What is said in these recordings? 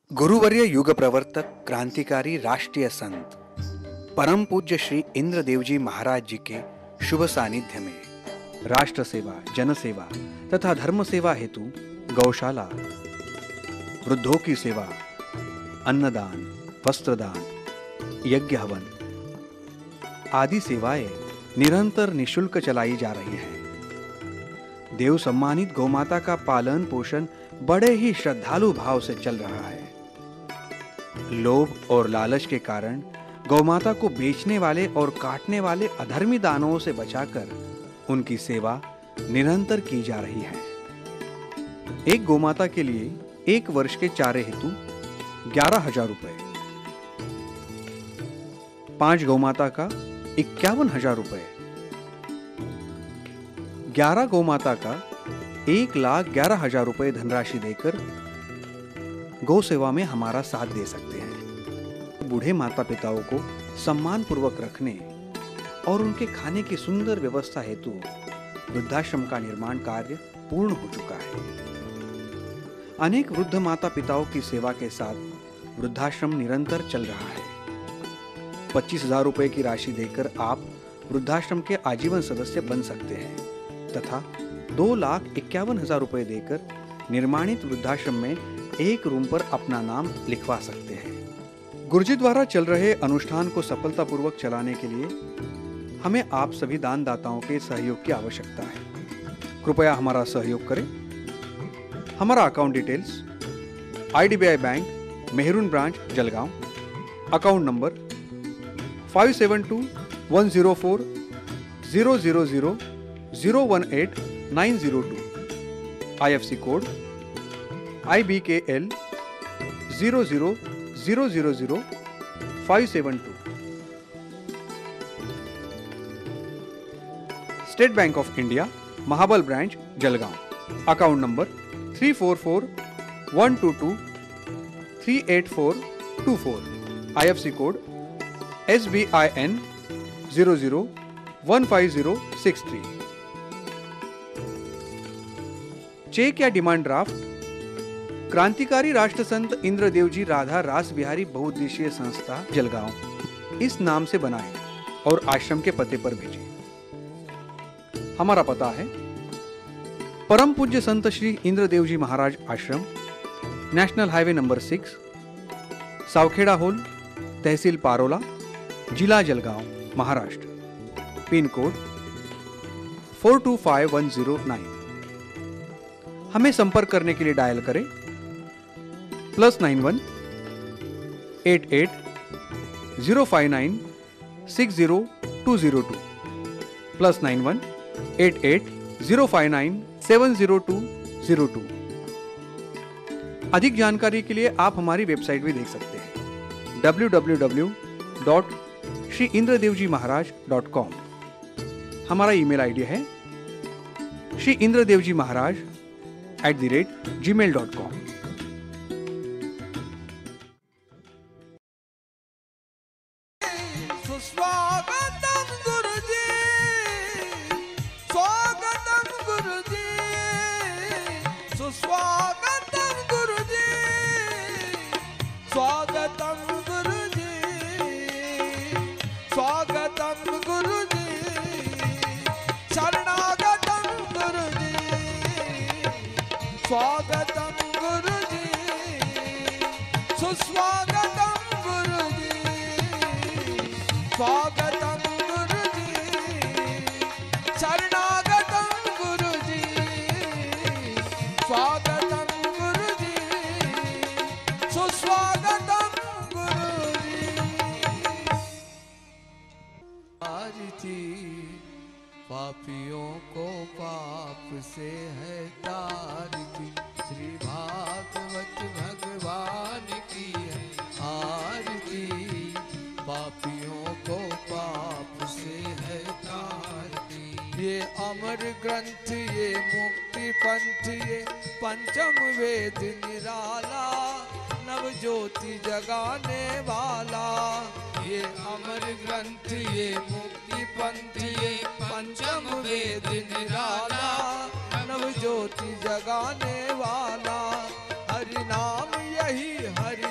गुरुवर्य युग प्रवर्तक क्रांतिकारी राष्ट्रीय संत परम पूज्य श्री इंद्रदेव जी महाराज जी के शुभ सानिध्य में राष्ट्र सेवा, जन सेवा तथा धर्म सेवा हेतु गौशाला, वृद्धों की सेवा, अन्नदान, वस्त्रदान, यज्ञ हवन आदि सेवाएं निरंतर निशुल्क चलाई जा रही हैं। देव सम्मानित गौमाता का पालन पोषण बड़े ही श्रद्धालु भाव से चल रहा है। लोभ और लालच के कारण गौमाता को बेचने वाले और काटने वाले अधर्मी दानवों से बचाकर उनकी सेवा निरंतर की जा रही है। एक गौमाता के लिए 1 वर्ष के चारे हेतु 11,000 रुपए, 5 गौमाता का 51,000 रुपए, 11 गौमाता का 1,11,000 रुपए धनराशि देकर गौ सेवा में हमारा साथ दे सकते हैं। बूढ़े माता पिताओं को सम्मान पूर्वक रखने और उनके खाने की सुंदर व्यवस्था हेतु वृद्धाश्रम का निर्माण कार्य पूर्ण हो चुका है। अनेक वृद्ध माता पिताओं की सेवा के साथ वृद्धाश्रम निरंतर चल रहा है। 25,000 रुपए की राशि देकर आप वृद्धाश्रम के आजीवन सदस्य बन सकते हैं तथा 2,51,000 रुपए देकर निर्माणित वृद्धाश्रम में एक रूम पर अपना नाम लिखवा सकते हैं। गुरुजी द्वारा चल रहे अनुष्ठान को सफलतापूर्वक चलाने के लिए हमें आप सभी दान दाताओं के सहयोग की आवश्यकता है। कृपया हमारा सहयोग करें। हमारा account details IDBI bank, Mehrun branch, Jalgaon, account number 572104000018,902, IFSC code IBKL 00000572, state bank of India, Mahabal branch, Jalgaon, account number 344-122-38424, IFSC code SBIN 00-15063। Cheque या डिमांड ड्राफ्ट क्रांतिकारी राष्ट्रसंत इंद्रदेवजी राधा रास बिहारी बहुउद्देशीय संस्था, जलगांव इस नाम से बनाएं और आश्रम के पते पर भेजें। हमारा पता है परम पूज्य संत Shri Indradevji Maharaj Ashram, national highway number 6, Savkheda Hol, तहसील पारोला, जिला जलगांव, महाराष्ट्र, पिन कोड 425109। हमें संपर्क करने के लिए डायल करें +91 88 059 60202, +91 88 059 70202। अधिक जानकारी के लिए आप हमारी वेबसाइट भी देख सकते हैं www.shriindradevjimaharaj.com। हमारा ईमेल आईडी है shriindradevjimaharaj@gmail.com। स्वागतम गुरुजी, स्वागतम गुरुजी, सुस्वागतम गुरुजी, स्वागतम गुरुजी, स्वागतम गुरुजी, शरणागतम गुरुजी, स्वागतम गुरुजी, सुस्वागतम गुरुजी, स्वागतम गुरुजी, शरणागतम गुरुजी, स्वागतम गुरुजी, सुस्वागतम गुरुजी। आरती पापियों को पाप से है तारती, श्री भागवत भगवान की है आरती, पापियों को पाप से है तारती। ये अमर ग्रंथ, ये मुक्ति पंथ, ये पंचम वेद निराला, नव ज्योति जगाने वाला। ये अमर ग्रंथ, ये मुक्ति पंथ, ये पंचम वेद निराला, नव ज्योति जगाने वाला। हरि नाम यही हरि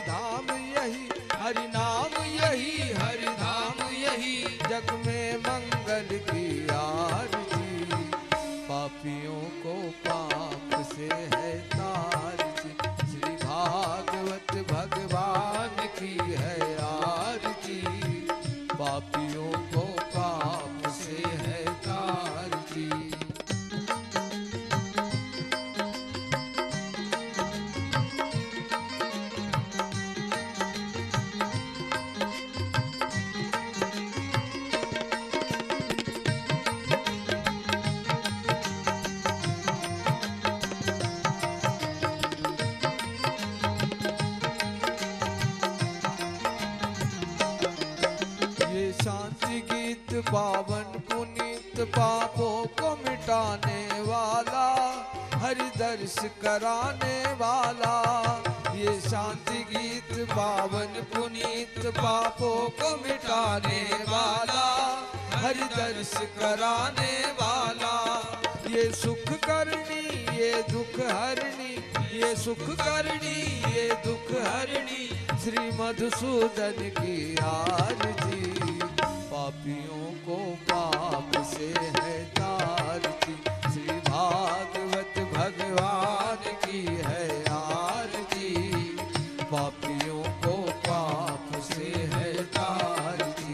दर्श कराने वाला, ये शांति गीत पावन पुनीत पापों को मिटाने वाला, हरि दर्श कराने वाला, ये सुख करनी ये दुख हरणी, ये सुख करनी ये दुख हरणी, श्री मधुसूदन की आरती, पापियों को पाप से है तारती, श्री भागवत भगवान की है आरती, पापियों को पाप से है तारती।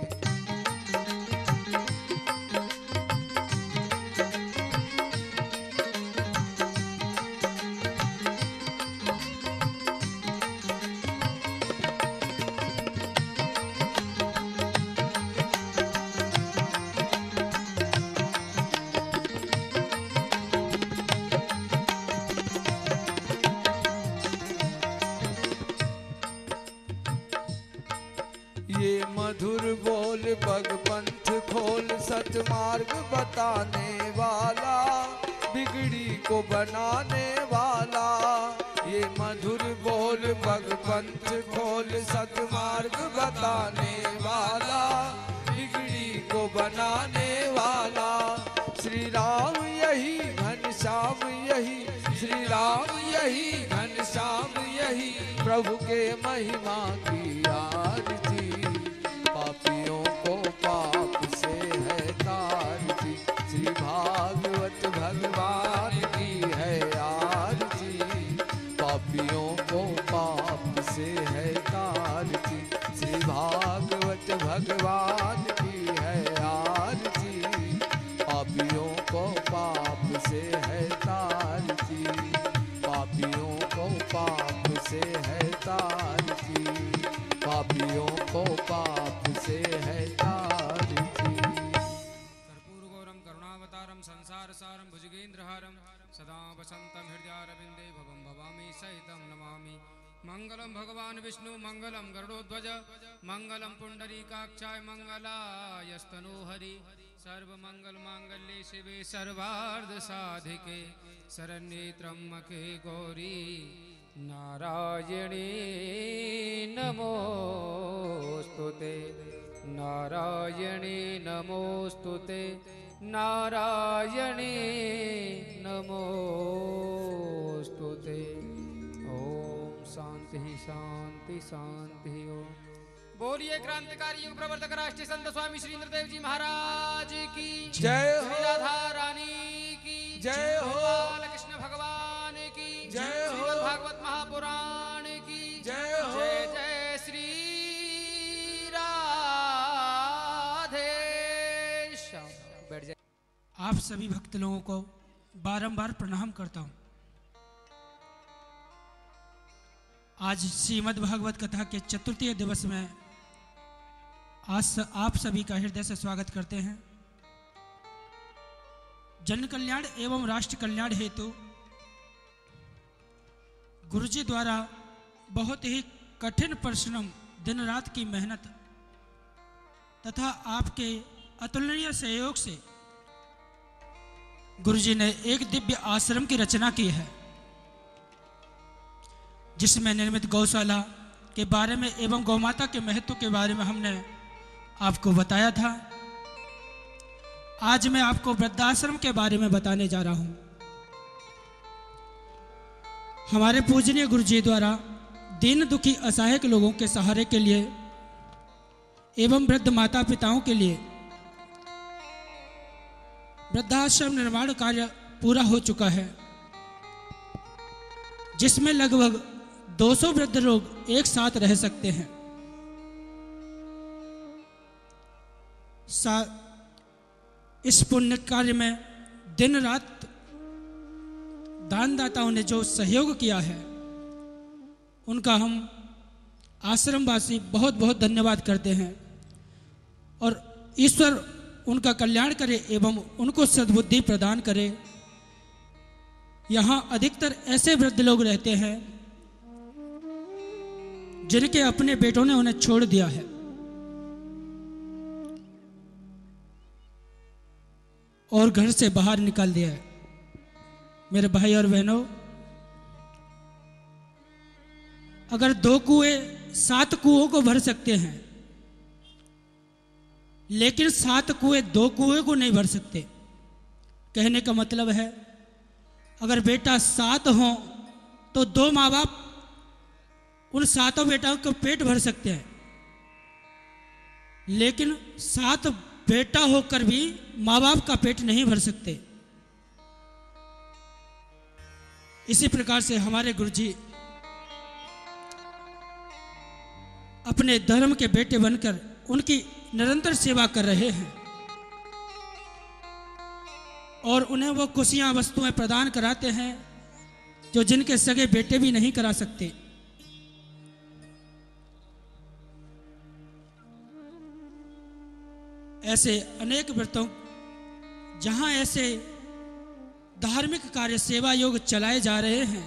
ये मधुर बोल भगपंथ खोल, सतमार्ग बताने वाला, बिगड़ी को बनाने वाला, ये मधुर बोल भगपंथ खोल, सतमार्ग बताने वाला, बिगड़ी को बनाने वाला, श्री राम यही घनश्याम यही, श्री राम यही घनश्याम यही, प्रभु के महिमा की आरती, पापियों को पाप से है तारती, श्री भागवत भगवान की है आरती, पापियों को पाप से है तारती, श्री भागवत भगवान की है आरती, पापियों को पाप से है तारती, पापियों को पाप से है तारती, पापियों को पाप से है तारती। कर्पूरगौरम करुणावतारम संसार सारम भुजगेन्द्रहारम सदा वसंतम हृदयारविंदे भवम भवामी सहितं नमामि। मंगलम भगवान विष्णु मंगलम गरुड़ध्वज मंगलम पुंडरीकाक्षाय मंगलायस्तनो हरि, सर्वमंगल मांगल्ये शिवे सर्वार्थ साधिके, शरण्ये त्र्यंबके गौरी नारायणी नमोस्तुते, नारायणी नमोस्तुते, नारायणी नमोस्तुते। ओम शांति शांति शांति। ओम बोलिए क्रांतिकारी युग प्रवर्तक राष्ट्रीय संत स्वामी श्री इंद्रदेव जी महाराज की जय हो, श्री राधा रानी की जय हो, बाल कृष्ण भगवान की जय हो, श्रीमद् भागवत महापुराण की जय हो, जय जय श्री राधे श्याम। बैठ जाए। आप सभी भक्त लोगों को बारंबार प्रणाम करता हूं। आज श्रीमद् भागवत कथा के चतुर्थी दिवस में आज आप सभी का हृदय से स्वागत करते हैं। जन कल्याण एवं राष्ट्र कल्याण हेतु गुरुजी द्वारा बहुत ही कठिन परिश्रम, दिन रात की मेहनत तथा आपके अतुलनीय सहयोग से गुरुजी ने एक दिव्य आश्रम की रचना की है, जिसमें निर्मित गौशाला के बारे में एवं गौमाता के महत्व के बारे में हमने आपको बताया था। आज मैं आपको वृद्धाश्रम के बारे में बताने जा रहा हूं। हमारे पूजनीय गुरुजी द्वारा दीन दुखी असहायक लोगों के सहारे के लिए एवं वृद्ध माता पिताओं के लिए वृद्धाश्रम निर्माण कार्य पूरा हो चुका है, जिसमें लगभग 200 वृद्ध लोग एक साथ रह सकते हैं। इस पुण्य कार्य में दिन रात दानदाताओं ने जो सहयोग किया है, उनका हम आश्रमवासी बहुत बहुत धन्यवाद करते हैं। और ईश्वर उनका कल्याण करे एवं उनको सद्बुद्धि प्रदान करे। यहाँ अधिकतर ऐसे वृद्ध लोग रहते हैं जिनके अपने बेटों ने उन्हें छोड़ दिया है, और घर से बाहर निकाल दिया है। मेरे भाई और बहनों, अगर 2 कुएं 7 कुओं को भर सकते हैं, लेकिन 7 कुएं 2 कुएं को नहीं भर सकते। कहने का मतलब है, अगर बेटा 7 हो तो 2 माँ बाप उन 7 बेटाओं का पेट भर सकते हैं, लेकिन 7 बेटा होकर भी माँ बाप का पेट नहीं भर सकते। इसी प्रकार से हमारे गुरुजी अपने धर्म के बेटे बनकर उनकी निरंतर सेवा कर रहे हैं और उन्हें वो खुशियां वस्तुएं प्रदान कराते हैं जो जिनके सगे बेटे भी नहीं करा सकते। ऐसे अनेक व्रतों, जहां ऐसे धार्मिक कार्य सेवा योग चलाए जा रहे हैं,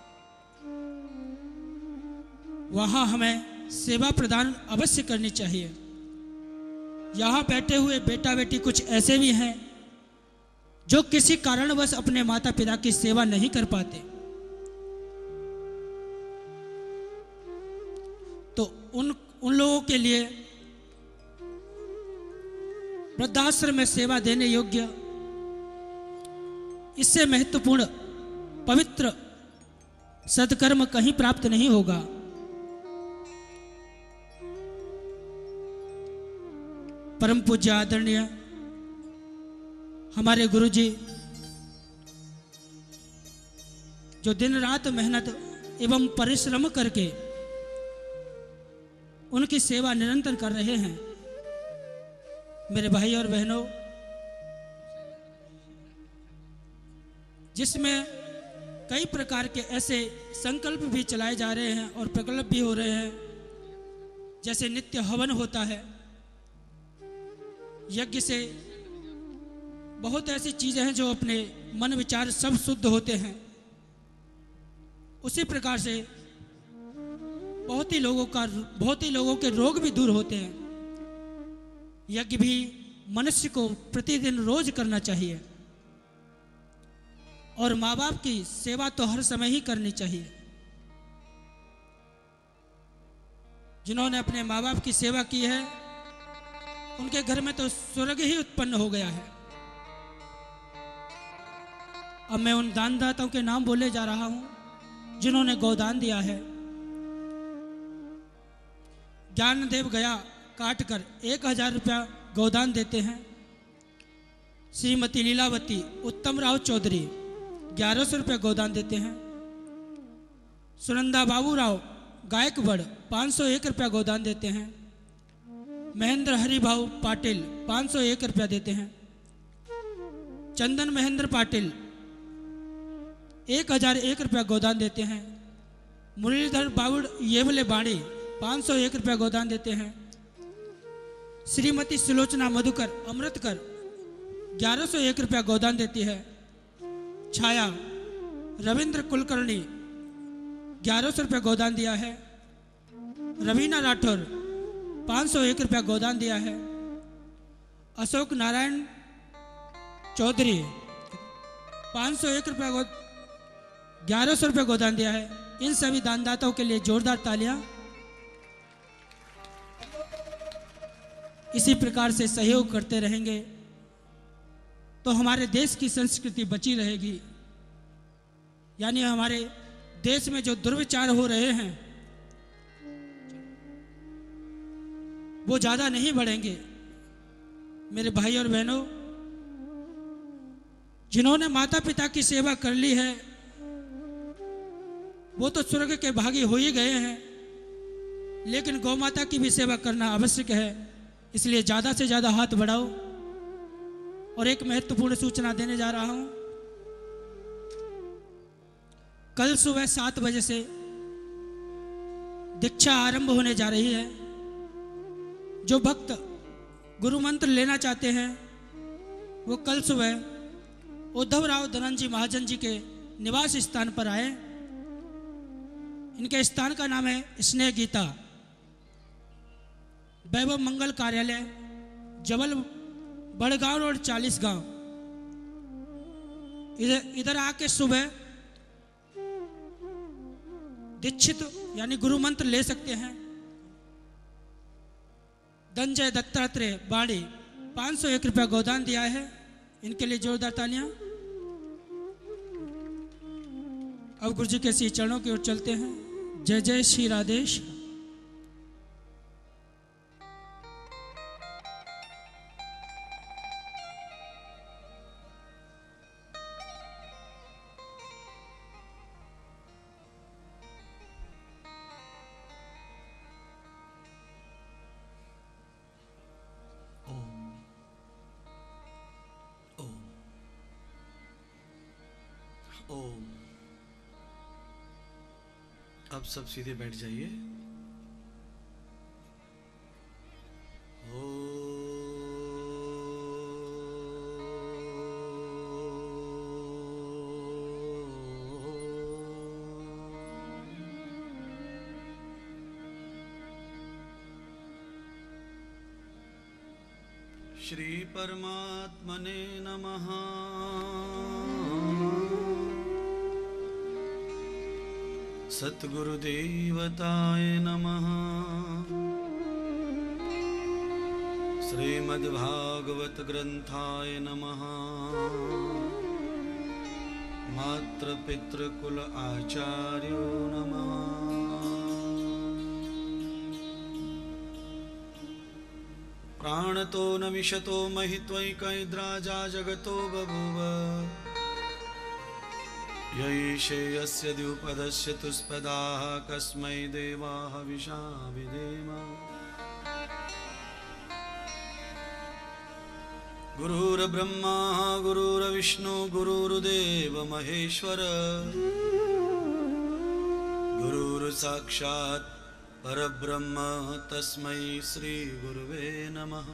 वहां हमें सेवा प्रदान अवश्य करनी चाहिए। यहां बैठे हुए बेटा बेटी कुछ ऐसे भी हैं जो किसी कारणवश अपने माता पिता की सेवा नहीं कर पाते, तो उन लोगों के लिए वृद्धाश्रम में सेवा देने योग्य इससे महत्वपूर्ण पवित्र सत्कर्म कहीं प्राप्त नहीं होगा। परम पूज्य आदरणीय हमारे गुरुजी, जो दिन रात मेहनत एवं परिश्रम करके उनकी सेवा निरंतर कर रहे हैं। मेरे भाई और बहनों, जिसमें कई प्रकार के ऐसे संकल्प भी चलाए जा रहे हैं और प्रकल्प भी हो रहे हैं, जैसे नित्य हवन होता है, यज्ञ से बहुत ऐसी चीजें हैं जो अपने मन विचार सब शुद्ध होते हैं। उसी प्रकार से बहुत ही लोगों के रोग भी दूर होते हैं। यज्ञ भी मनुष्य को प्रतिदिन रोज करना चाहिए और माँ बाप की सेवा तो हर समय ही करनी चाहिए। जिन्होंने अपने माँ बाप की सेवा की है, उनके घर में तो स्वर्ग ही उत्पन्न हो गया है। अब मैं उन दानदाताओं के नाम बोले जा रहा हूं जिन्होंने गोदान दिया है। ज्ञानदेव गया काटकर 1000 रुपया गोदान देते हैं। श्रीमती लीलावती उत्तम राव चौधरी 1100 रुपये गोदान देते हैं। सुनंदा बाबू राव गायकवाड़ 501 रुपया गोदान देते हैं। महेंद्र हरिभाऊ पाटिल 501 रुपया देते हैं। चंदन महेंद्र पाटिल 1001 रुपया गोदान देते हैं। मुरलीधर बाबुड़ येवले बाड़ी 501 रुपया गोदान देते हैं। श्रीमती सुलोचना मधुकर अमृतकर 1101 रुपया गोदान देती है। छाया रविंद्र कुलकर्णी 1100 रुपया गोदान दिया है। रवीना राठौर 501 रुपया गोदान दिया है। अशोक नारायण चौधरी 501 रुपया 1100 रुपया गोदान दिया है। इन सभी दानदाताओं के लिए जोरदार तालियां। इसी प्रकार से सहयोग करते रहेंगे तो हमारे देश की संस्कृति बची रहेगी। यानी हमारे देश में जो दुर्विचार हो रहे हैं वो ज्यादा नहीं बढ़ेंगे। मेरे भाई और बहनों, जिन्होंने माता पिता की सेवा कर ली है वो तो स्वर्ग के भागी हो ही गए हैं, लेकिन गौ माता की भी सेवा करना आवश्यक है। इसलिए ज्यादा से ज्यादा हाथ बढ़ाओ। और एक महत्वपूर्ण सूचना देने जा रहा हूं। कल सुबह 7 बजे से दीक्षा आरंभ होने जा रही है। जो भक्त गुरु मंत्र लेना चाहते हैं वो कल सुबह उद्धव राव धनंजी महाजन जी के निवास स्थान पर आए। इनके स्थान का नाम है स्नेह गीता, वैभव मंगल कार्यालय, जबल बड़गांव रोड 40 गांव। इधर आके सुबह दीक्षित यानी गुरु मंत्र ले सकते हैं। धनंजय दत्तात्रेय बाड़ी 501 रुपया गोदान दिया है, इनके लिए जोरदार तालियां। अब गुरु जी के श्री चरणों की ओर चलते हैं। जय जय श्री राधेश। ओम। अब सब सीधे बैठ जाइए। श्री परमात्मने नमः। सद्गुरुदेवताय नमः। श्रीमद्भागवत ग्रंथाय नमः। मातृपितृकुल आचार्यो नमः। प्राणतो न विशतो महित्वैकैद्राजा जगतो बभूव। यैषे यस्य द्विपदस्य तुष्पदाः कस्मै देवाः हविषा विधेम। गुरुर्ब्रह्मा गुरुर्विष्णु गुरुर्देव महेश्वर। गुरुर्साक्षात् परब्रह्म तस्मै श्री गुरुवे नमः।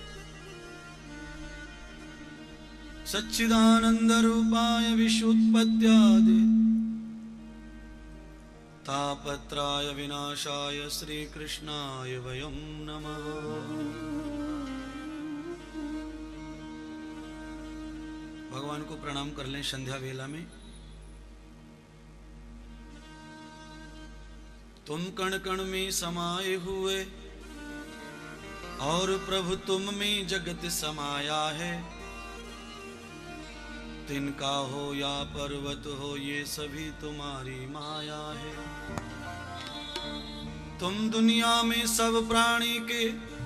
सच्चिदानंद रूपाय विश्वोत्पत्त्यादि तापत्राय विनाशाय श्री कृष्णाय वयं नमः। भगवान को प्रणाम कर लें संध्या वेला में। तुम कण कण में समाये हुए और प्रभु तुम में जगत समाया है। तिनका हो या पर्वत हो ये सभी तुम्हारी माया है। तुम दुनिया में सब प्राणी के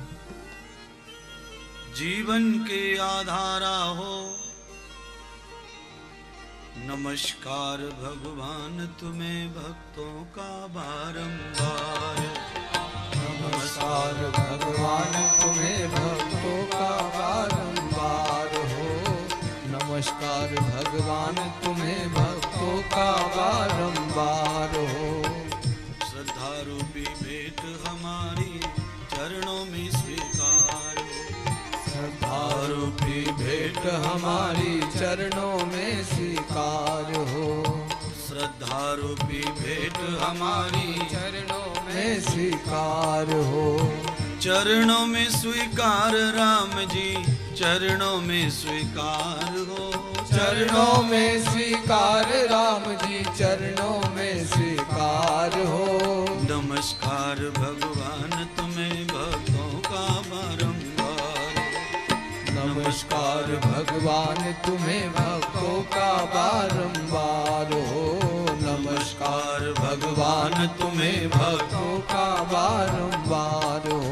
जीवन के आधारा हो। नमस्कार भगवान तुम्हें भक्तों का बारंबार। नमस्कार भगवान तुम्हें भक्तों का बारंबार हो। नमस्कार भगवान तुम्हें भक्तों का बारंबार हो। श्रद्धा रूपी भेंट हमारी चरणों में स्वीकार। श्रद्धा रूपी भेंट हमारी चरणों में स्वीकार हो। श्रद्धा रूपी भेंट हमारी चरणों में स्वीकार हो। चरणों में स्वीकार राम जी चरणों में स्वीकार हो। चरणों में स्वीकार राम जी चरणों में स्वीकार हो। नमस्कार भगवान तुम्हें भक्तों का बारंबार। नमस्कार भगवान तुम्हें भक्तों का बारंबार हो। नमस्कार भगवान तुम्हें भक्तों का बारंबार हो।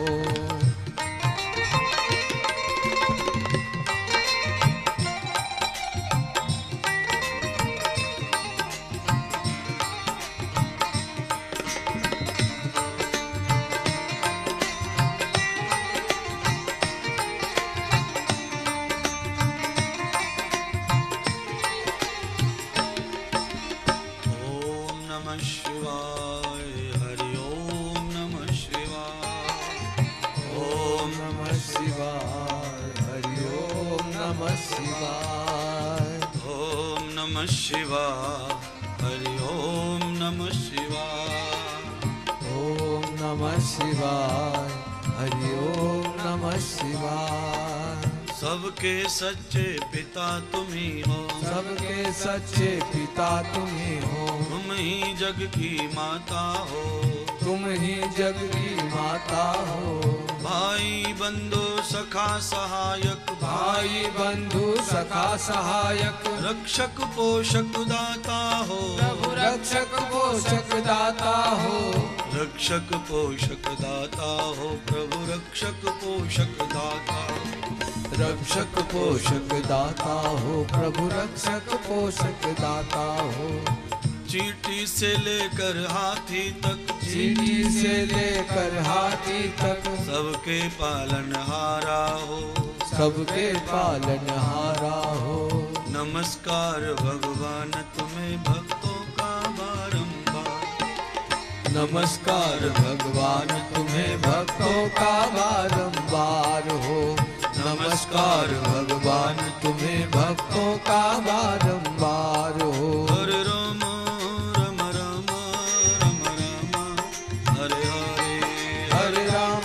शिवाय हरि ओम नमः शिवाय। ओम नमः शिवाय हरि ओम नमः शिवाय। सबके सच्चे पिता तुम ही हो, सबके सच्चे पिता तुम ही हो, तुम ही जग की माता हो, तुम ही जग की माता हो। भाई बंधु सखा सहायक, भाई बंधु सखा सहायक, रक्षक पोषक दाता हो, प्रभु रक्षक पोषक दाता हो, रक्षक पोषक दाता हो, प्रभु रक्षक पोषक दाता हो, रक्षक पोषक दाता हो, प्रभु रक्षक पोषक दाता हो। चींटी से लेकर हाथी तक, चींटी से लेकर हाथी तक, सबके पालनहारा हो, सबके पालनहारा हो। नमस्कार भगवान तुम्हें भक्तों का बारंबार, नमस्कार भगवान तुम्हें भक्तों का बारंबार हो, नमस्कार भगवान तुम्हें भक्तों का बारंबार हो। हरे राम राम राम राम राम, हरे हरे हरे राम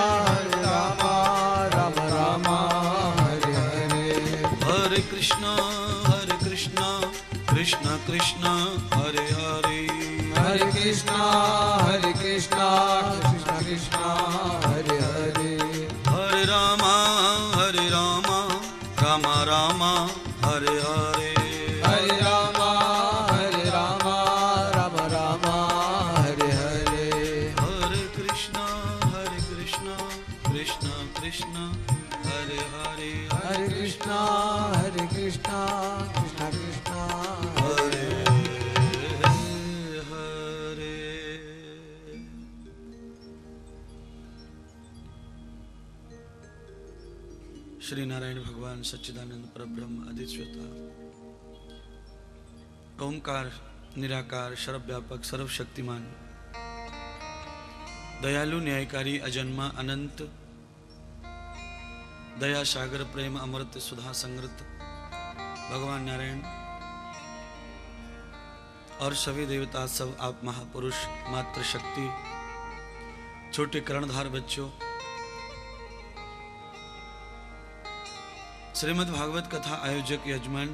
राम राम हरे हरे। हरे कृष्णा कृष्ण कृष्ण हरे हरे, हरे कृष्णा कृष्ण कृष्ण हरे हरे। हरे राम राम राम हरे हरे, हरे राम राम राम हरे हरे। हरे कृष्णा कृष्ण कृष्ण हरे हरे, हरे कृष्णा कृष्ण कृष्ण हरे हरे। श्री नारायण भगवान सच्चिदानंद परब्रह्म अधिष्ठाता ओंकार निराकार सर्वव्यापक सर्वशक्तिमान दयालु न्यायकारी अजन्मा अनंत दया सागर प्रेम अमृत सुधा संगृत भगवान नारायण और सभी देवता सब आप महापुरुष मातृ शक्ति छोटे कर्णधार बच्चों श्रीमद् भागवत कथा आयोजक यजमान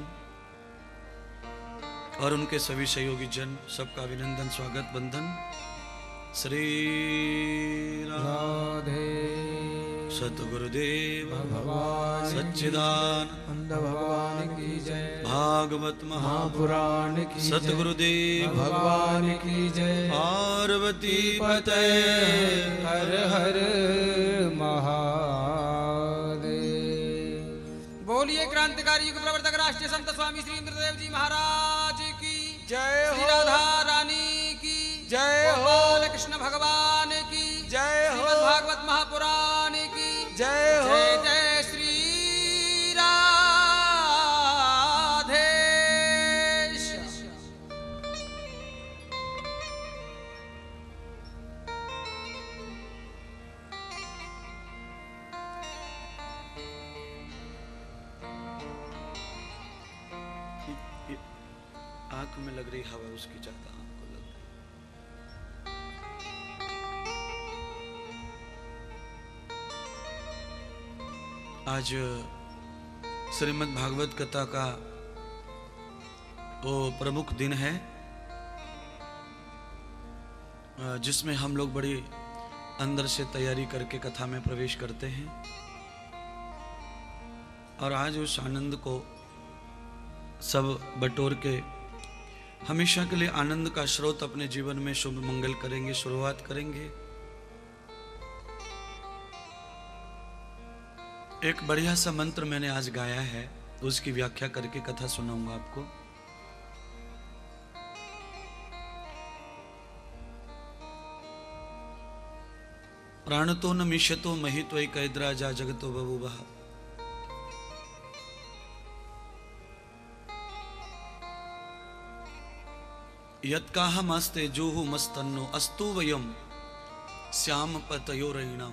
और उनके सभी सहयोगी जन सबका अभिनंदन स्वागत वंदन। श्री राधे सतगुरुदेव भगवान सच्चिदानंद भगवान की जय। भागवत महापुराण की जय। सतगुरुदेव भगवान की जय। पार्वती पते हर हर महादेव। बोलिए क्रांतिकारी युग प्रवर्तक राष्ट्रीय संत स्वामी श्री इंद्रदेव जी महाराज की जय श्री हो। राधा रानी की जय हो। गोपाल कृष्ण भगवान की जय हो। श्रीमद् भागवत महापुराण की जय हो। जय जय श्री राधे। आंख में लग रही हवा उसकी ज्यादा आंख को लग रही। आज श्रीमद् भागवत कथा का वो प्रमुख दिन है जिसमें हम लोग बड़ी अंदर से तैयारी करके कथा में प्रवेश करते हैं और आज उस आनंद को सब बटोर के हमेशा के लिए आनंद का स्रोत अपने जीवन में शुभ मंगल करेंगे, शुरुआत करेंगे। एक बढ़िया सा मंत्र मैंने आज गाया है, उसकी व्याख्या करके कथा सुनाऊंगा आपको। प्राणतो न मिष्यतो महित्वै कैद्राजा जगतो बभूवः यत्काहमस्ते जोहु मस्तन्नो अस्तु वयम श्याम पतयोरयिणाम।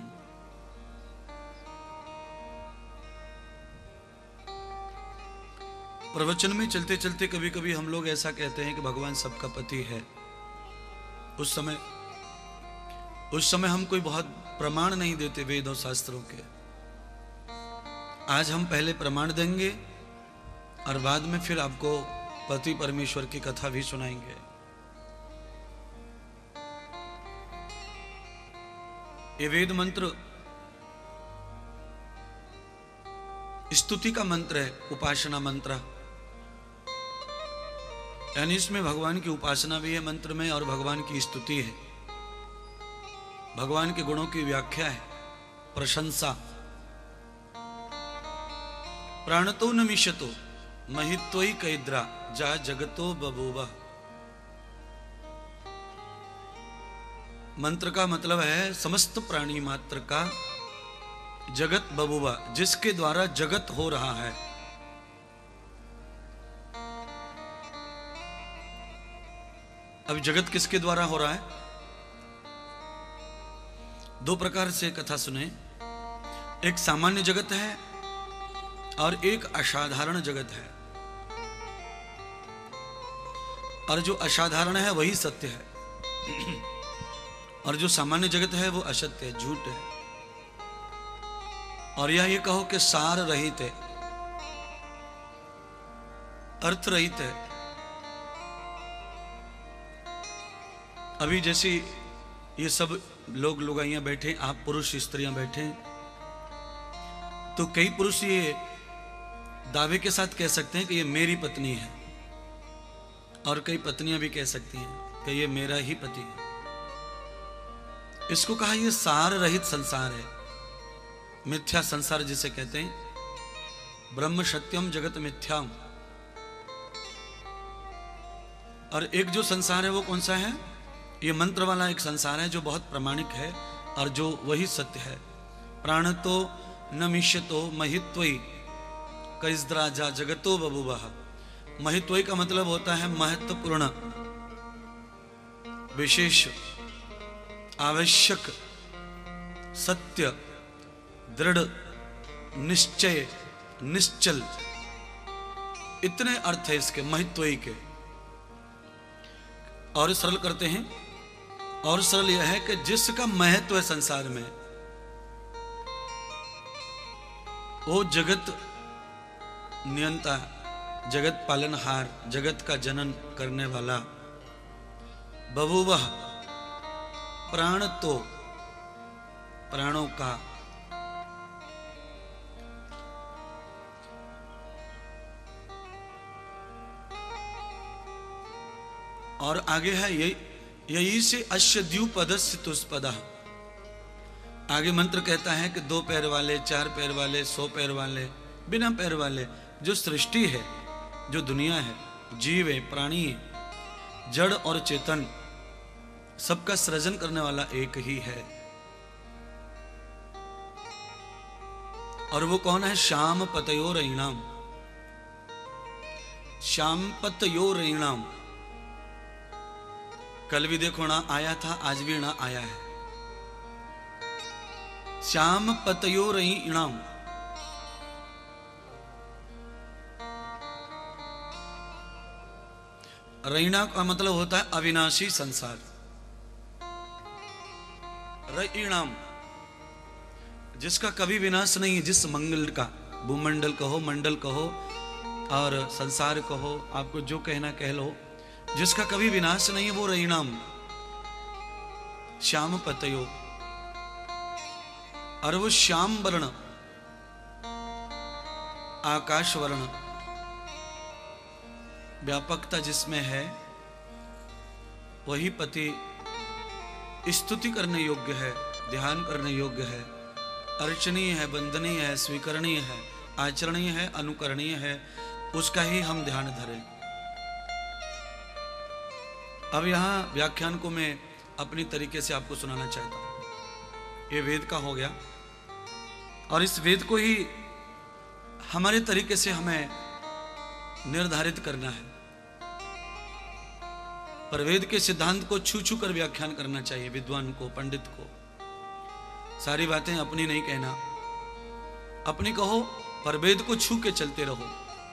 प्रवचन में चलते चलते कभी कभी हम लोग ऐसा कहते हैं कि भगवान सबका पति है। उस समय हम कोई बहुत प्रमाण नहीं देते वेद और शास्त्रों के, आज हम पहले प्रमाण देंगे और बाद में फिर आपको पति परमेश्वर की कथा भी सुनाएंगे। ये वेद मंत्र स्तुति का मंत्र है, उपासना मंत्र, यानी इसमें भगवान की उपासना भी है मंत्र में और भगवान की स्तुति है, भगवान के गुणों की व्याख्या है, प्रशंसा। प्राणतो न मिशतो महित्वई कैद्रा जा जगतो बबूबा। मंत्र का मतलब है समस्त प्राणी मात्र का जगत बबूबा, जिसके द्वारा जगत हो रहा है। अब जगत किसके द्वारा हो रहा है? दो प्रकार से कथा सुने। एक सामान्य जगत है और एक असाधारण जगत है, और जो असाधारण है वही सत्य है और जो सामान्य जगत है वो असत्य है, झूठ है। और यह ये कहो कि सार रहित है, अर्थ रहित है। अभी जैसे ये सब लोग लुगाइयां बैठे, आप पुरुष स्त्रियां बैठे, तो कई पुरुष ये दावे के साथ कह सकते हैं कि ये मेरी पत्नी है, और कई पत्नियां भी कह सकती हैं कि ये मेरा ही पति है। इसको कहा ये सार रहित संसार है, मिथ्या संसार जिसे कहते हैं। ब्रह्म सत्यम जगत मिथ्याम। और एक जो संसार है वो कौन सा है? ये मंत्र वाला एक संसार है जो बहुत प्रामाणिक है और जो वही सत्य है। प्राण तो न मिष्यतो महित्वई कैस्द्राजा जगतो बबूबा। महित्वई का मतलब होता है महत्वपूर्ण, विशेष, आवश्यक, सत्य, दृढ़, निश्चय, निश्चल, इतने अर्थ है इसके महित्वई के। और सरल करते हैं, और सरल यह है कि जिसका महत्व है संसार में वो जगत नियंता, जगत पालनहार, जगत का जनन करने वाला, बबूवह, प्राण तो, प्राणों का, और आगे है यही से अश्य द्युपदस्य तुष्पदा। आगे मंत्र कहता है कि 2 पैर वाले, 4 पैर वाले, 100 पैर वाले, बिना पैर वाले, जो सृष्टि है, जो दुनिया है, जीव है, प्राणी है, जड़ और चेतन, सबका सृजन करने वाला एक ही है। और वो कौन है? श्याम पतयो रईणाम। श्याम पतयो रईणाम। कल भी देखो ना आया था, आज भी ना आया है। श्याम पतयो रईणाम। रईणा का मतलब होता है अविनाशी संसार। रईणाम, जिसका कभी विनाश नहीं है, जिस मंगल का, भूमंडल कहो, मंडल कहो और संसार कहो, आपको जो कहना कह लो, जिसका कभी विनाश नहीं है वो रईणाम, श्याम पतयो। और वो श्याम वर्ण, आकाश वर्ण, व्यापकता जिसमें है, वही पति स्तुति करने योग्य है, ध्यान करने योग्य है, अर्चनीय है, वंदनीय है, स्वीकरणीय है, आचरणीय है, अनुकरणीय है, उसका ही हम ध्यान धरें। अब यहां व्याख्यान को मैं अपनी तरीके से आपको सुनाना चाहता हूं। ये वेद का हो गया, और इस वेद को ही हमारे तरीके से हमें निर्धारित करना है। पर वेद के सिद्धांत को छू छू कर व्याख्यान करना चाहिए विद्वान को, पंडित को। सारी बातें अपनी नहीं कहना, अपनी कहो पर वेद को छू के चलते रहो।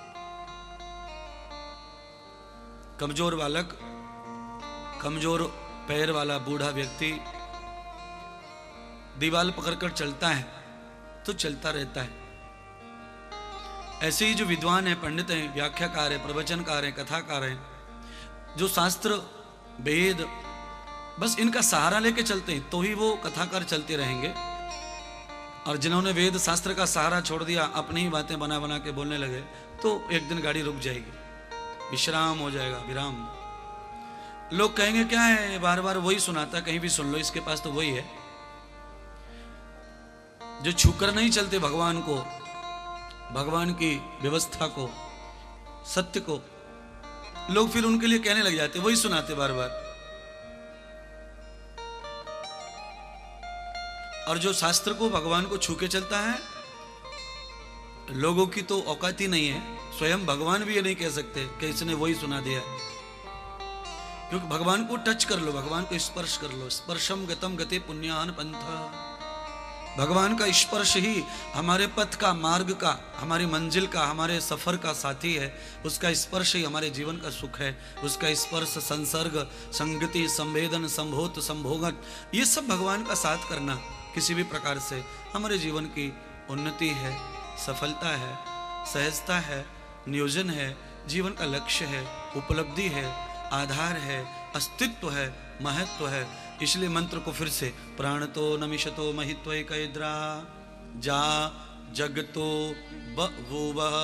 कमजोर बालक, कमजोर पैर वाला बूढ़ा व्यक्ति दीवार पकड़कर चलता है तो चलता रहता है, ऐसे ही जो विद्वान हैं, पंडित हैं, व्याख्याकार हैं, प्रवचनकार हैं, कथाकार हैं, जो शास्त्र वेद बस इनका सहारा लेके चलते हैं तो ही वो कथाकार चलते रहेंगे। और जिन्होंने वेद शास्त्र का सहारा छोड़ दिया, अपनी ही बातें बना बना के बोलने लगे, तो एक दिन गाड़ी रुक जाएगी, विश्राम हो जाएगा, विराम। लोग कहेंगे क्या है, बार बार वही सुनाता, कहीं भी सुन लो, इसके पास तो वही है। जो छूकर नहीं चलते भगवान को, भगवान की व्यवस्था को, सत्य को, लोग फिर उनके लिए कहने लग जाते, वही सुनाते बार बार। और जो शास्त्र को, भगवान को छू के चलता है, लोगों की तो औकात ही नहीं है, स्वयं भगवान भी ये नहीं कह सकते कि इसने वही सुना दिया। क्योंकि भगवान को टच कर लो, भगवान को स्पर्श कर लो। स्पर्शम गतम गते पुण्यान पंथा। भगवान का स्पर्श ही हमारे पथ का, मार्ग का, हमारी मंजिल का, हमारे सफर का साथी है। उसका स्पर्श ही हमारे जीवन का सुख है। उसका स्पर्श, संसर्ग, संगति, संवेदन, संभोत, संभोगन, ये सब भगवान का साथ करना किसी भी प्रकार से हमारे जीवन की उन्नति है, सफलता है, सहजता है, नियोजन है, जीवन का लक्ष्य है, उपलब्धि है, आधार है, अस्तित्व है, महत्व है। इसलिए मंत्र को फिर से, प्राणतो नमिषतो महित्वैकैद्रा जा जगतो बभूवः।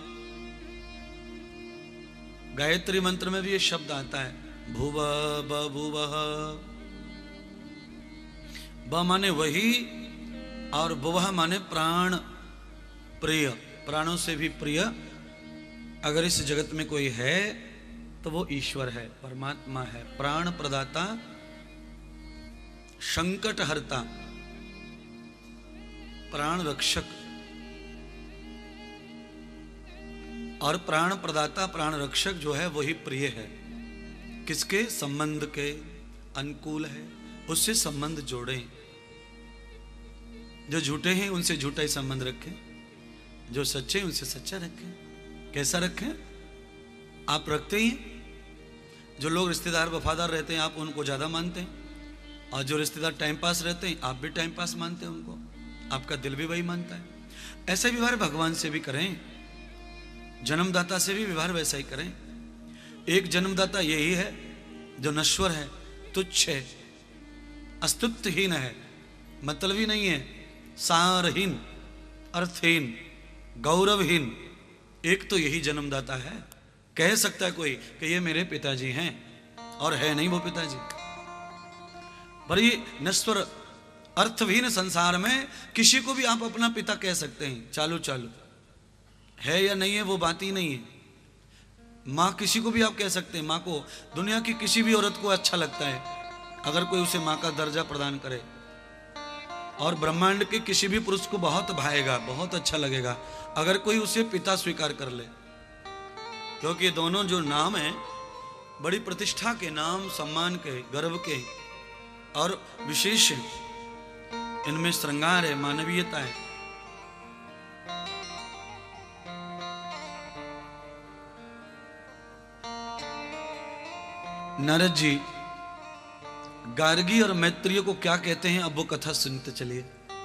गायत्री मंत्र में भी ये शब्द आता है, भुव बभूवः। ब माने वही और भुवः माने प्राण प्रिय, प्राणों से भी प्रिय। अगर इस जगत में कोई है तो वो ईश्वर है, परमात्मा है, प्राण प्रदाता, संकट हरता, प्राण रक्षक। और प्राण प्रदाता, प्राण रक्षक जो है वही प्रिय है। किसके संबंध के अनुकूल है, उससे संबंध जोड़ें। जो झूठे हैं उनसे झूठा ही संबंध रखें, जो सच्चे हैं उनसे सच्चा रखें। कैसा रखें? आप रखते ही हैं। जो लोग रिश्तेदार वफादार रहते हैं आप उनको ज़्यादा मानते हैं, और जो रिश्तेदार टाइम पास रहते हैं आप भी टाइम पास मानते हैं उनको, आपका दिल भी वही मानता है। ऐसा व्यवहार भगवान से भी करें, जन्मदाता से भी व्यवहार वैसा ही करें। एक जन्मदाता यही है जो नश्वर है, तुच्छ है, अस्तित्वहीन है, मतलबी नहीं है, सारहीन, अर्थहीन, गौरवहीन। एक तो यही जन्मदाता है। कह सकता है कोई कि ये मेरे पिताजी हैं, और है नहीं वो पिताजी। पर ये नश्वर अर्थहीन संसार में किसी को भी आप अपना पिता कह सकते हैं, चालू चालू। है या नहीं है वो बात ही नहीं है। माँ किसी को भी आप कह सकते हैं, माँ को दुनिया की किसी भी औरत को अच्छा लगता है अगर कोई उसे माँ का दर्जा प्रदान करे, और ब्रह्मांड के किसी भी पुरुष को बहुत भाएगा, बहुत अच्छा लगेगा अगर कोई उसे पिता स्वीकार कर ले। क्योंकि ये दोनों जो नाम हैं बड़ी प्रतिष्ठा के नाम, सम्मान के, गर्व के, और विशेष इनमें श्रृंगार है, मानवीयता है। नारद जी गार्गी और मैत्रेय को क्या कहते हैं, अब वो कथा सुनते चलिए।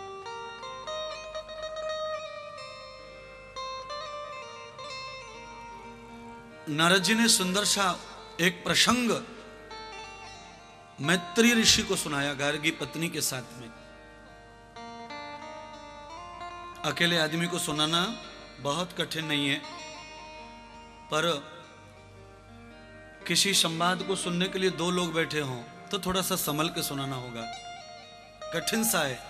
नारद जी ने सुंदर सा एक प्रसंग मैत्रेय ऋषि को सुनाया, गार्गी पत्नी के साथ में। अकेले आदमी को सुनाना बहुत कठिन नहीं है, पर किसी संवाद को सुनने के लिए दो लोग बैठे हों तो थोड़ा सा संभल के सुनाना होगा, कठिन सा है।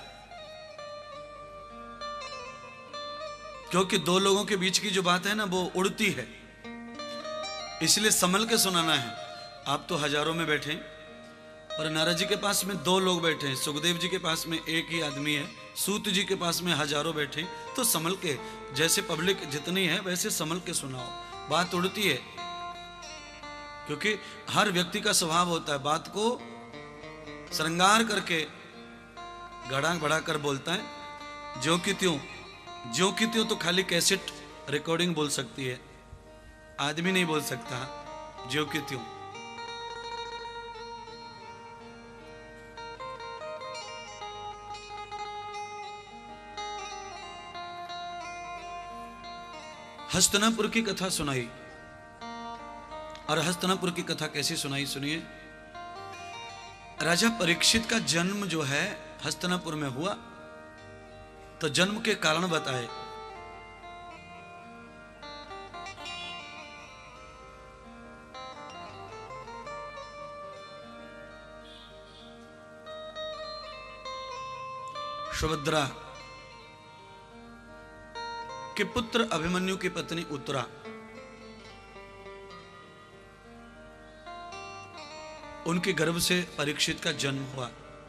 क्योंकि दो लोगों के बीच की जो बात है ना वो उड़ती है, इसलिए संभल के सुनाना है। आप तो हजारों में बैठे, पर नारद जी के पास में दो लोग बैठे हैं, सुखदेव जी के पास में एक ही आदमी है, सूत जी के पास में हजारों बैठे। तो संभल के, जैसे पब्लिक जितनी है वैसे संभल के सुनाओ। बात उड़ती है, क्योंकि हर व्यक्ति का स्वभाव होता है बात को श्रृंगार करके गड़ा बढ़ा कर बोलता है। ज्यों की त्यों तो खाली कैसेट रिकॉर्डिंग बोल सकती है, आदमी नहीं बोल सकता ज्यों की त्यों। हस्तिनापुर की कथा सुनाई। और हस्तिनापुर की कथा कैसी सुनाई सुनिए। राजा परीक्षित का जन्म जो है हस्तिनापुर में हुआ, तो जन्म के कारण बताए। सुभद्रा के पुत्र अभिमन्यु की पत्नी उत्तरा, उनके गर्भ से परीक्षित का जन्म हुआ।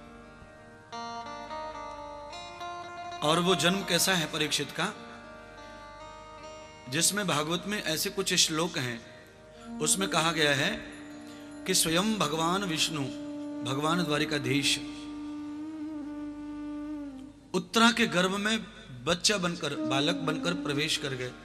और वो जन्म कैसा है परीक्षित का, जिसमें भागवत में ऐसे कुछ श्लोक हैं, उसमें कहा गया है कि स्वयं भगवान विष्णु, भगवान द्वारिकाधीश उत्तरा के गर्भ में बच्चा बनकर, बालक बनकर प्रवेश कर गए।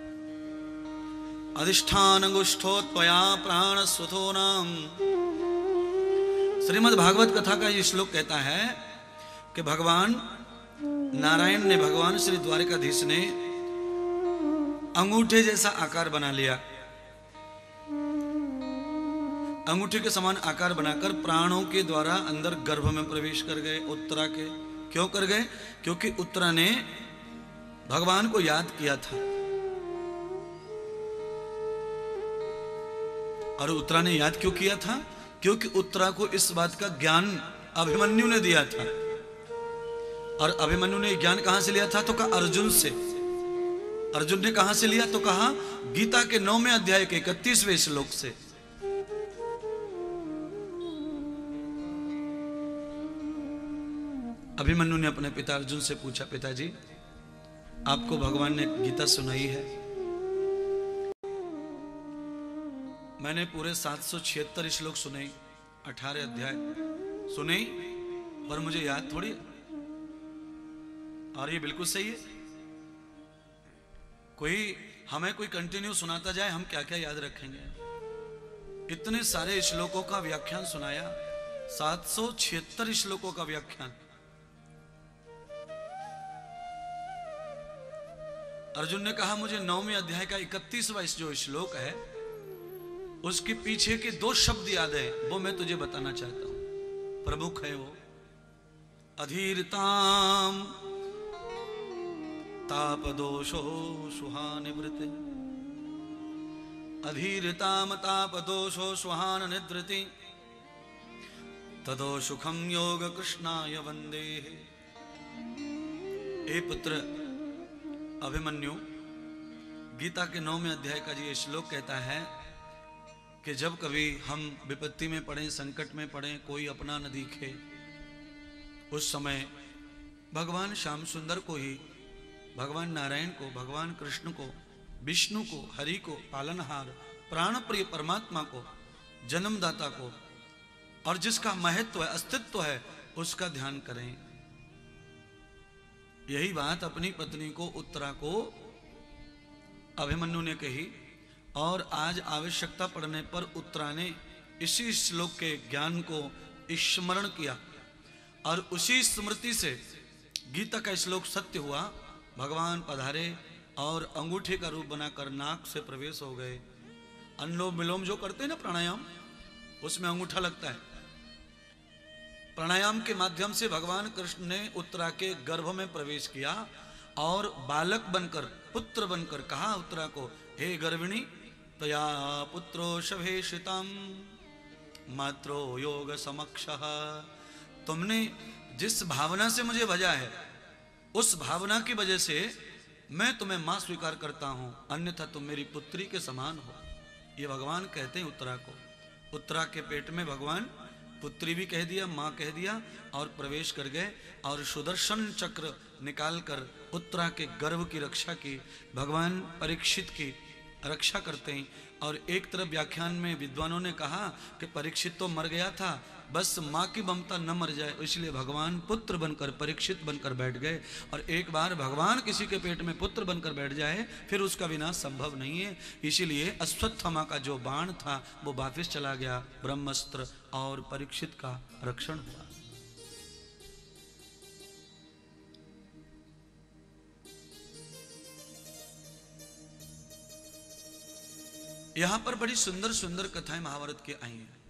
अधिष्ठान अंगुष्ठो त्वया प्राण स्वथो नाम। श्रीमद् भागवत कथा का ये श्लोक कहता है कि भगवान नारायण ने, भगवान श्री द्वारिकाधीश ने अंगूठे जैसा आकार बना लिया, अंगूठे के समान आकार बनाकर प्राणों के द्वारा अंदर गर्भ में प्रवेश कर गए उत्तरा के। क्यों कर गए? क्योंकि उत्तरा ने भगवान को याद किया था। और उत्तरा ने याद क्यों किया था? क्योंकि उत्तरा को इस बात का ज्ञान अभिमन्यु ने दिया था। और अभिमन्यु ने ज्ञान कहां से लिया था? तो कहा अर्जुन से। अर्जुन ने कहां से लिया? तो कहा गीता के 9वें अध्याय के 31वें श्लोक से। अभिमन्यु ने अपने पिता अर्जुन से पूछा, पिताजी आपको भगवान ने गीता सुनाई है? मैंने पूरे 776 श्लोक सुने, 18 अध्याय सुने, पर मुझे याद थोड़ी। और ये बिल्कुल सही है, हमें कोई कंटिन्यू सुनाता जाए, हम क्या क्या याद रखेंगे। इतने सारे श्लोकों का व्याख्यान सुनाया, 776 श्लोकों का व्याख्यान। अर्जुन ने कहा मुझे 9वें अध्याय का 31वां जो श्लोक है उसके पीछे के 2 शब्द याद है, वो मैं तुझे बताना चाहता हूं। प्रमुख है वो, अधीरताम तापदोषो सुहान निवृत्ति। अधीरताम तापदोषो सुहान निवृत्ति तदो सुखम योग कृष्णाय वंदे। ए पुत्र अभिमन्यु, गीता के 9वें अध्याय का ये श्लोक कहता है कि जब कभी हम विपत्ति में पड़े, संकट में पड़े, कोई अपना न दिखे, उस समय भगवान श्याम सुंदर को ही, भगवान नारायण को, भगवान कृष्ण को, विष्णु को, हरि को, पालनहार प्राण प्रिय परमात्मा को, जन्मदाता को, और जिसका महत्व है, अस्तित्व है, उसका ध्यान करें। यही बात अपनी पत्नी को, उत्तरा को अभिमन्यु ने कही। और आज आवश्यकता पड़ने पर उत्तरा ने इसी श्लोक के ज्ञान को स्मरण किया और उसी स्मृति से गीता का श्लोक सत्य हुआ। भगवान पधारे और अंगूठे का रूप बनाकर नाक से प्रवेश हो गए। अनुलोम विलोम जो करते हैं ना प्राणायाम, उसमें अंगूठा लगता है। प्राणायाम के माध्यम से भगवान कृष्ण ने उत्तरा के गर्भ में प्रवेश किया और बालक बनकर, पुत्र बनकर कहा उत्तरा को, हे गर्भिणी तया पुत्रो शभेषितम मात्रो योग समक्षः। तुमने जिस भावना से मुझे भजा है, उस भावना की वजह से मैं तुम्हें मां स्वीकार करता हूं, अन्यथा तुम मेरी पुत्री के समान हो। ये भगवान कहते हैं उत्तरा को। उत्तरा के पेट में भगवान पुत्री भी कह दिया, मां कह दिया, और प्रवेश कर गए और सुदर्शन चक्र निकालकर उत्तरा के गर्भ की रक्षा की। भगवान परीक्षित की रक्षा करते हैं। और एक तरफ व्याख्यान में विद्वानों ने कहा कि परीक्षित तो मर गया था, बस मां की ममता न मर जाए, इसलिए भगवान पुत्र बनकर, परीक्षित बनकर बैठ गए। और एक बार भगवान किसी के पेट में पुत्र बनकर बैठ जाए, फिर उसका विनाश संभव नहीं है। इसीलिए अश्वत्थामा का जो बाण था वो वापस चला गया, ब्रह्मास्त्र, और परीक्षित का रक्षण हुआ। यहां पर बड़ी सुंदर सुंदर कथाएं महाभारत की आई हैं।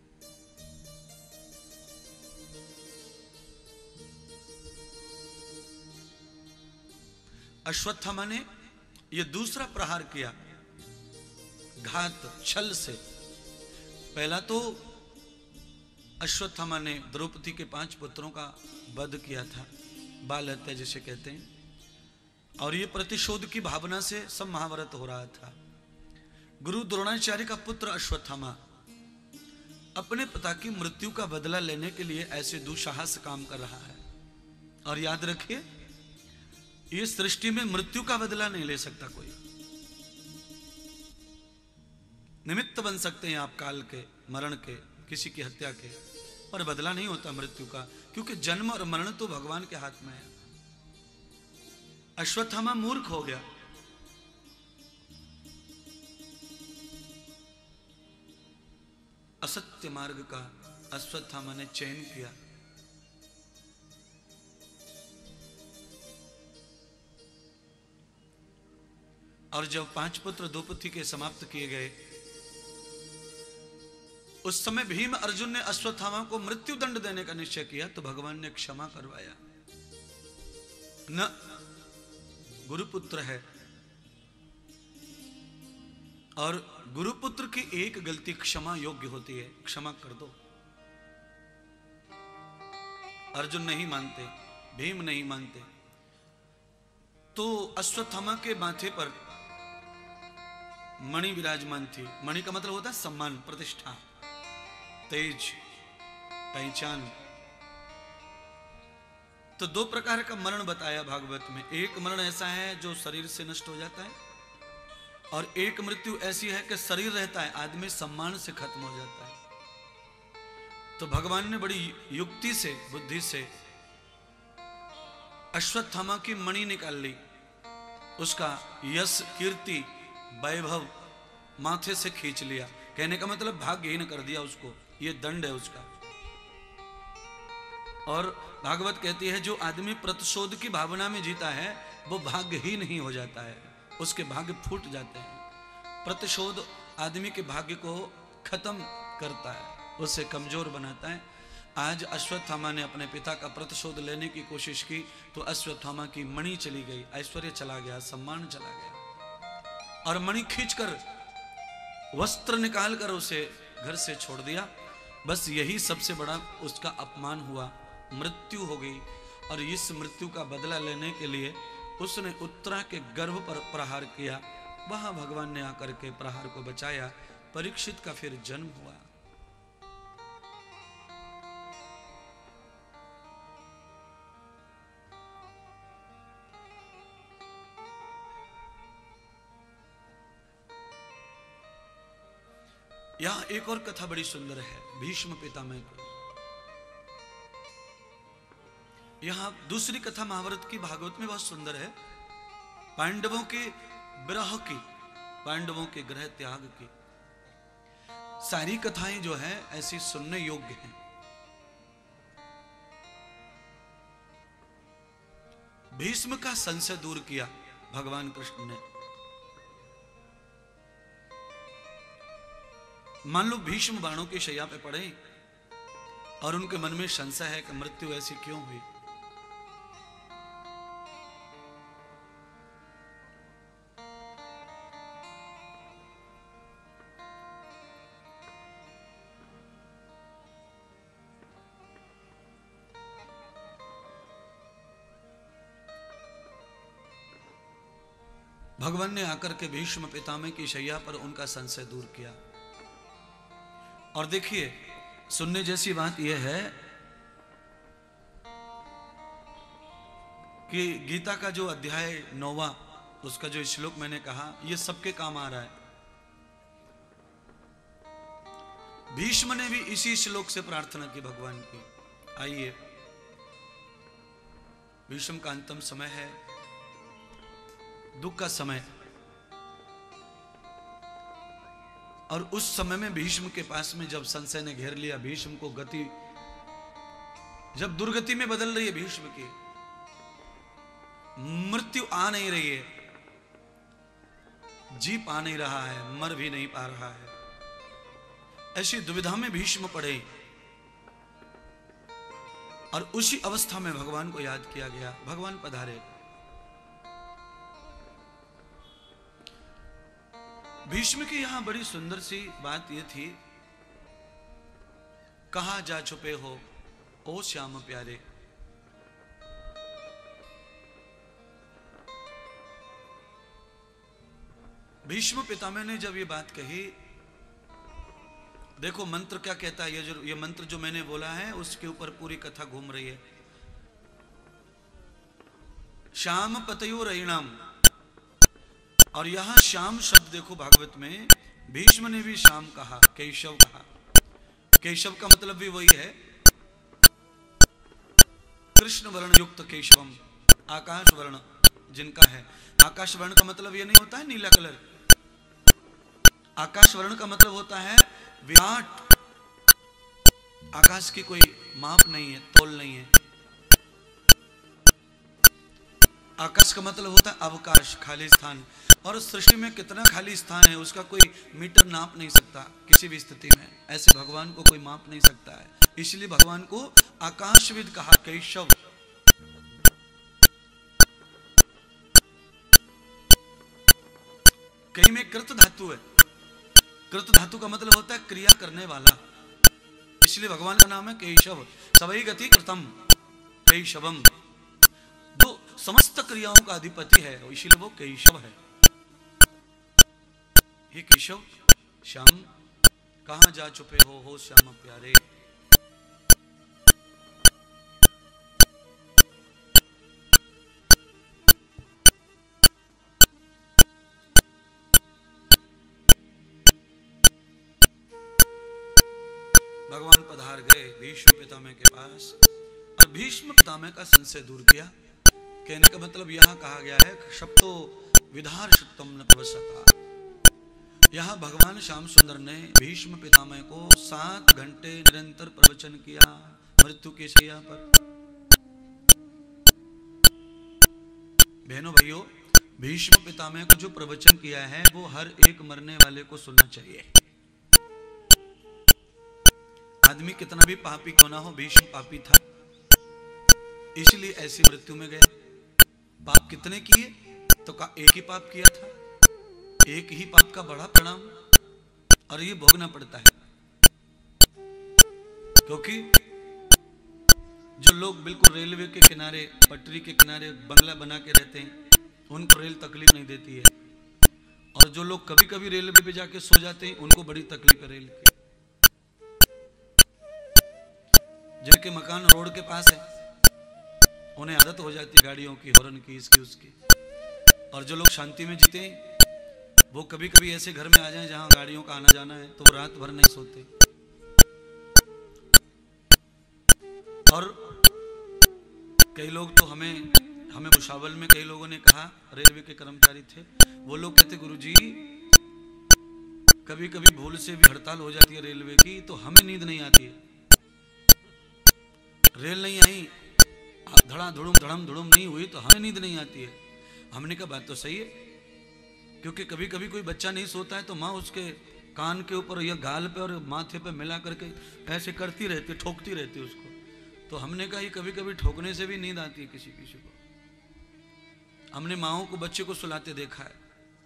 अश्वत्थामा ने यह दूसरा प्रहार किया घात छल से। पहला तो अश्वत्थामा ने द्रौपदी के 5 पुत्रों का वध किया था, बाल हत्या जिसे कहते हैं, और ये प्रतिशोध की भावना से सब महाभारत हो रहा था। गुरु द्रोणाचार्य का पुत्र अश्वत्थामा अपने पिता की मृत्यु का बदला लेने के लिए ऐसे दुस्साहस काम कर रहा है। और याद रखिए, इस सृष्टि में मृत्यु का बदला नहीं ले सकता कोई। निमित्त बन सकते हैं आप काल के, मरण के, किसी की हत्या के, पर बदला नहीं होता मृत्यु का, क्योंकि जन्म और मरण तो भगवान के हाथ में है। अश्वत्थामा मूर्ख हो गया। असत्य मार्ग का अश्वत्थामा ने चयन किया। और जब 5 पुत्र द्रौपदी के समाप्त किए गए, उस समय भीम अर्जुन ने अश्वत्थामा को मृत्यु दंड देने का निश्चय किया, तो भगवान ने क्षमा करवाया। न गुरुपुत्र है, और गुरुपुत्र की एक गलती क्षमा योग्य होती है, क्षमा कर दो। अर्जुन नहीं मानते, भीम नहीं मानते, तो अश्वत्थामा के माथे पर मणि विराजमान थी। मणि का मतलब होता है सम्मान, प्रतिष्ठा, तेज, पहचान। तो 2 प्रकार का मरण बताया भागवत में। एक मरण ऐसा है जो शरीर से नष्ट हो जाता है, और एक मृत्यु ऐसी है कि शरीर रहता है, आदमी सम्मान से खत्म हो जाता है। तो भगवान ने बड़ी युक्ति से, बुद्धि से अश्वत्थामा की मणि निकाल ली, उसका यश, कीर्ति, वैभव माथे से खींच लिया। कहने का मतलब भाग्यहीन कर दिया उसको, ये दंड है उसका। और भागवत कहती है, जो आदमी प्रतिशोध की भावना में जीता है वो भाग्यहीन ही हो जाता है, उसके भाग्य फूट जाते हैं। प्रतिशोध आदमी के भाग्य को खत्म करता है, उसे कमजोर बनाता है। आज अश्वत्थामा ने अपने पिता का प्रतिशोध लेने की कोशिश की, तो अश्वत्थामा की मणि चली गई, ऐश्वर्य चला गया, सम्मान चला गया। और मणि खींचकर, वस्त्र निकालकर उसे घर से छोड़ दिया। बस यही सबसे बड़ा उसका अपमान हुआ, मृत्यु हो गई। और इस मृत्यु का बदला लेने के लिए उसने उत्तरा के गर्भ पर प्रहार किया। वहां भगवान ने आकर के प्रहार को बचाया। परीक्षित का फिर जन्म हुआ। यहां एक और कथा बड़ी सुंदर है, भीष्म पितामह की। यहां दूसरी कथा महाभारत की भागवत में बहुत सुंदर है, पांडवों के विरह की, पांडवों के गृह त्याग की। सारी कथाएं जो है ऐसी सुनने योग्य हैं। भीष्म का संशय दूर किया भगवान कृष्ण ने। मान लो भीष्म बाणों की शैया पे पड़े और उनके मन में संशय है कि मृत्यु ऐसी क्यों हुई। भगवान ने आकर के भीष्म पितामह की शैया पर उनका संशय दूर किया। और देखिए, सुनने जैसी बात यह है कि गीता का जो अध्याय 9वां, उसका जो श्लोक मैंने कहा, यह सबके काम आ रहा है। भीष्म ने भी इसी श्लोक से प्रार्थना की भगवान की। आइए, भीष्म का अंतिम समय है, दुख का समय, और उस समय में भीष्म के पास में जब संशय ने घेर लिया, भीष्म को गति जब दुर्गति में बदल रही है, भीष्म की मृत्यु आ नहीं रही है, जी पा नहीं रहा है, मर भी नहीं पा रहा है। ऐसी दुविधा में भीष्म पड़े और उसी अवस्था में भगवान को याद किया गया। भगवान पधारे। भीष्म की यहां बड़ी सुंदर सी बात यह थी, कहां जा छुपे हो ओ श्याम प्यारे। भीष्म पितामह ने जब ये बात कही, देखो मंत्र क्या कहता है, ये मंत्र जो मैंने बोला है उसके ऊपर पूरी कथा घूम रही है। श्याम पतयो रैणाम, और यहां श्याम शब्द देखो भागवत में भीष्म ने भी श्याम कहा, केशव कहा। केशव का मतलब भी वही है, कृष्ण वर्ण युक्त केशवम, आकाश वर्ण जिनका है। आकाश वर्ण का मतलब यह नहीं होता है नीला कलर, आकाश वर्ण का मतलब होता है विराट। आकाश की कोई माप नहीं है, तोल नहीं है। आकाश का मतलब होता है अवकाश, खाली स्थान। और सृष्टि में कितना खाली स्थान है उसका कोई मीटर नाप नहीं सकता किसी भी स्थिति में। ऐसे भगवान को कोई माप नहीं सकता है, इसलिए भगवान को आकाशविद कहा, केशव। कहीं में कृत धातु है, कृत धातु का मतलब होता है क्रिया करने वाला, इसलिए भगवान का नाम है केशव। सवै गति कृतम केशवम, जो समस्त क्रियाओं का अधिपति है इसलिए वो केशव है। हे केशव श्याम, कहां जा छुपे हो श्याम प्यारे। भगवान पधार गए भीष्म पितामह के पास और भीष्म पितामह का संशय दूर किया। कहने का मतलब यहां कहा गया है, शब्दो विधार्षितम न पवसता। यहां भगवान श्याम सुंदर ने भीष्म पितामह को 7 घंटे निरंतर प्रवचन किया मृत्यु की शैया पर। बहनों भाइयों, भीष्म पितामह को जो प्रवचन किया है वो हर एक मरने वाले को सुनना चाहिए। आदमी कितना भी पापी क्यों ना हो, भीष्म पापी था इसलिए ऐसी मृत्यु में गया। पाप कितने किए तो एक ही पाप किया था, एक ही पाप का बड़ा परिणाम और ये भोगना पड़ता है। क्योंकि जो लोग बिल्कुल रेलवे के किनारे, पटरी के किनारे बंगला बना के रहते हैं उनको रेल तकलीफ नहीं देती है, और जो लोग कभी कभी रेलवे पे जाके सो जाते हैं उनको बड़ी तकलीफ है रेल की। जिनके मकान रोड के पास है उन्हें आदत हो जाती है गाड़ियों की, हॉर्न की, इसकी उसकी। और जो लोग शांति में जीते हैं वो कभी कभी ऐसे घर में आ जाएं जहां गाड़ियों का आना जाना है तो वो रात भर नहीं सोते। और कई लोग तो हमें भुसावल में कई लोगों ने कहा, रेलवे के कर्मचारी थे, वो लोग कहते गुरुजी कभी कभी भूल से भी हड़ताल हो जाती है रेलवे की तो हमें नींद नहीं आती है। रेल नहीं आई, धड़ा धुड़ुम धड़म धुड़ुम नहीं हुई तो हमें नींद नहीं आती है। हमने कहा बात तो सही है, क्योंकि कभी कभी कोई बच्चा नहीं सोता है तो माँ उसके कान के ऊपर या गाल पे और माथे पे मिला करके ऐसे करती रहती, ठोकती रहती उसको। तो हमने कहा ये कभी कभी ठोकने से भी नींद आती है किसी किसी को। हमने माओं को बच्चे को सुलाते देखा है,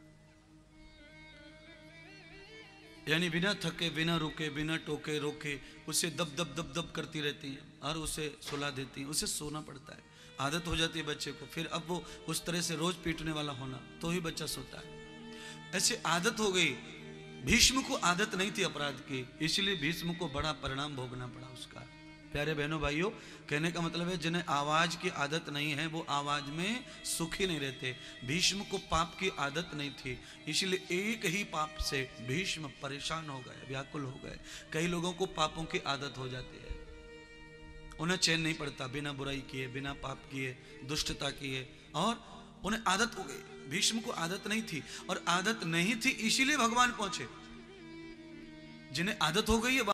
यानी बिना थके, बिना रुके, बिना टोके रोके उसे दब दब दब दब करती रहती हैं और उसे सुला देती हैं। उसे सोना पड़ता है, आदत हो जाती है बच्चे को। फिर अब वो उस तरह से रोज पीटने वाला होना तो ही बच्चा सोता है। ऐसे आदत हो गई। भीष्म को आदत नहीं थी अपराध की, इसलिए भीष्म को बड़ा परिणाम भोगना पड़ा उसका। प्यारे बहनों भाइयों, कहने का मतलब है जिन्हें आवाज की आदत नहीं है वो आवाज में सुखी नहीं रहते। भीष्म को पाप की आदत नहीं थी, इसलिए एक ही पाप से भीष्म परेशान हो गए, व्याकुल हो गए। कई लोगों को पापों की आदत हो जाती है, उन्हें चैन नहीं पड़ता, बिना बुराई किए, बिना पाप किए, दुष्टता किए, और उन्हें आदत हो गई। भीष्म को आदत नहीं थी, और आदत नहीं थी इसीलिए भगवान पहुंचे। जिन्हें आदत हो गई है